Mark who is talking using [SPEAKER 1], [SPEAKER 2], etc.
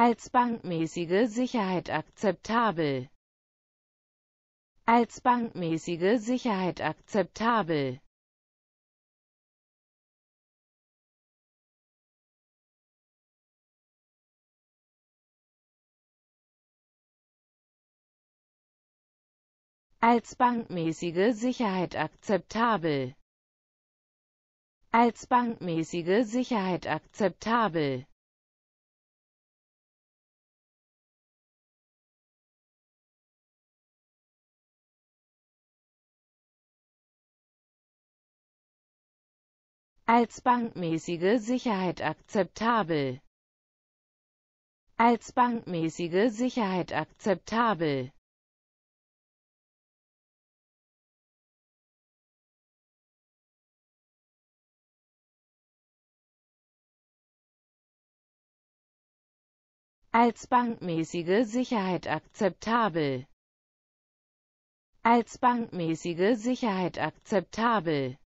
[SPEAKER 1] als bankmäßige Sicherheit akzeptabel, als bankmäßige Sicherheit akzeptabel, als bankmäßige Sicherheit akzeptabel, als bankmäßige Sicherheit akzeptabel, als bankmäßige Sicherheit akzeptabel, als bankmäßige Sicherheit akzeptabel, als bankmäßige Sicherheit akzeptabel, als bankmäßige Sicherheit akzeptabel,